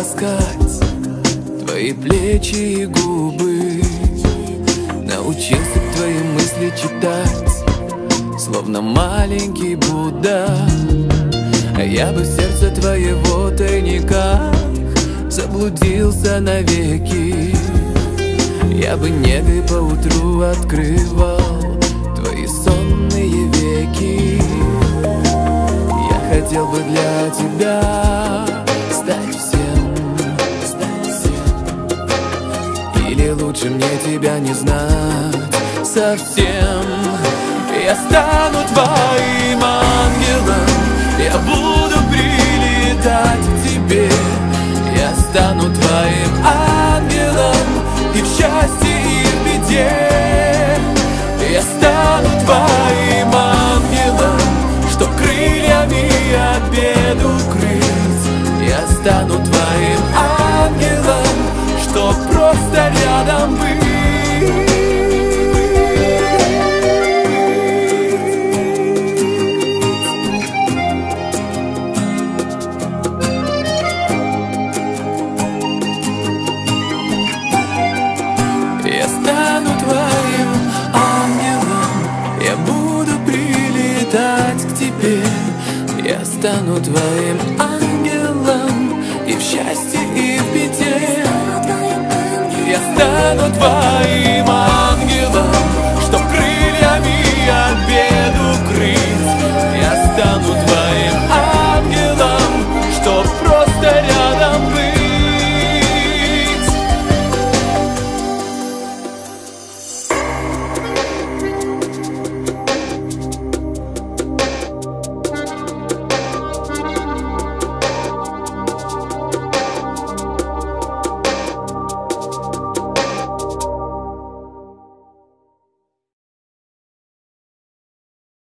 ласкать твои плечи и губы. Научился твои мысли читать, словно маленький Будда. А я бы в сердце твоего тайника заблудился навеки. Я бы негой поутру открывал твои сонные веки. Я хотел бы для тебя стать всем. Или лучше мне тебя не знать совсем. Я стану твоим ангелом, я буду прилетать к тебе. Я стану твоим ангелом и в счастье, и в беде. Я стану твоим ангелом, что крыльями от бед укрыть. Я стану твоим ангелом, что просто рядом быть. Я стану твоим ангелом, я буду прилетать к тебе. Я стану твоим ангелом и в счастье,